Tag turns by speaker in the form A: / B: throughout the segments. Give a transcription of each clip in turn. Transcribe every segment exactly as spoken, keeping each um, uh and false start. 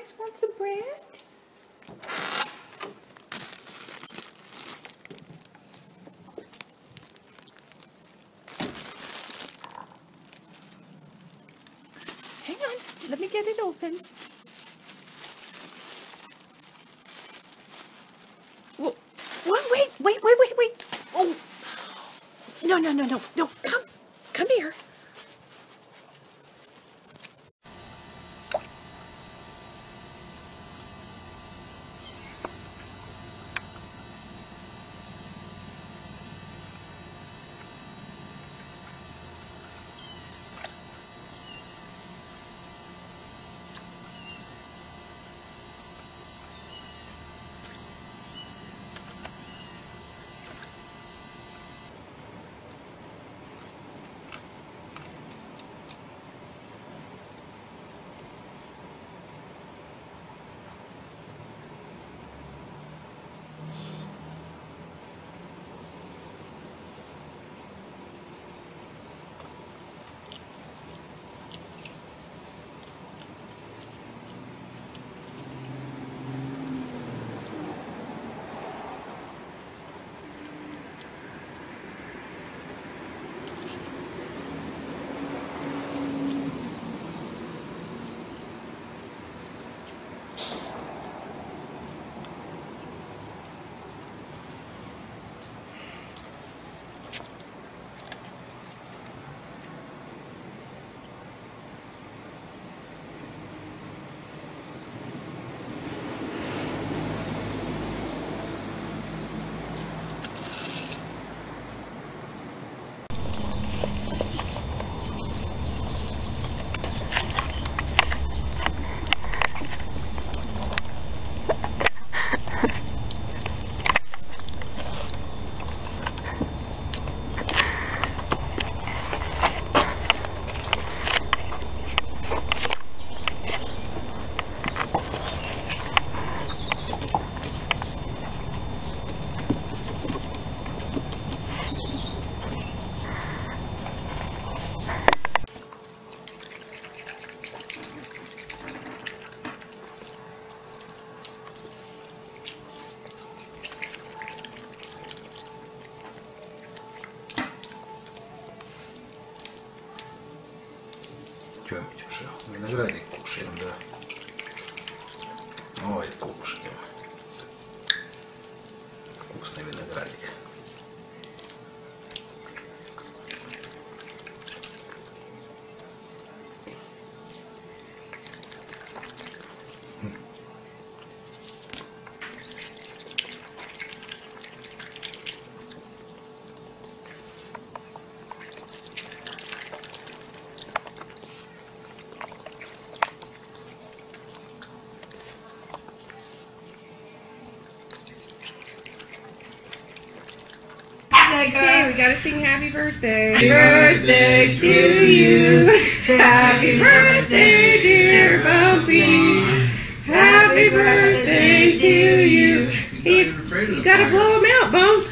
A: guys want some bread? Hang on, let me get it open. Whoa. What? Wait, wait, wait, wait, wait. Oh. No, no, no, no, no. Come, come here.
B: Что, Митюша, виноградик кушаем, да? Ой, кушаем. Вкусный виноградик.
A: Okay, we gotta sing happy birthday. Happy birthday to you. Happy birthday, dear Bumpy. Happy birthday to you. You, you gotta blow him out, Bump.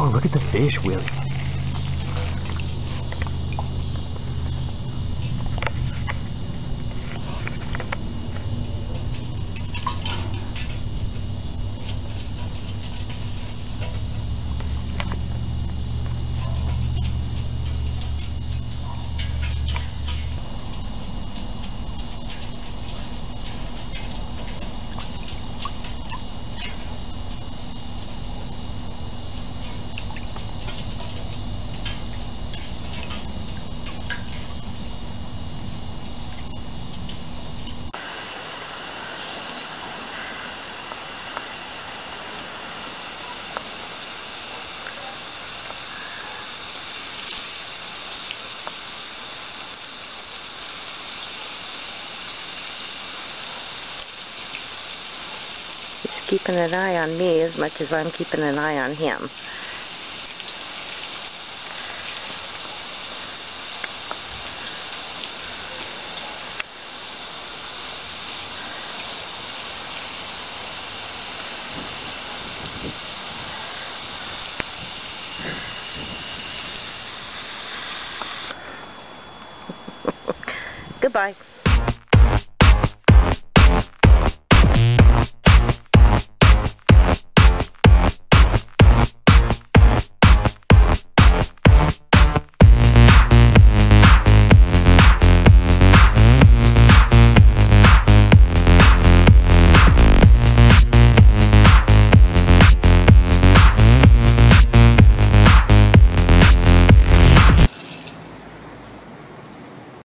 C: Oh, look at the fish, Willie. He's keeping an eye on me as much as I'm keeping an eye on him. Goodbye.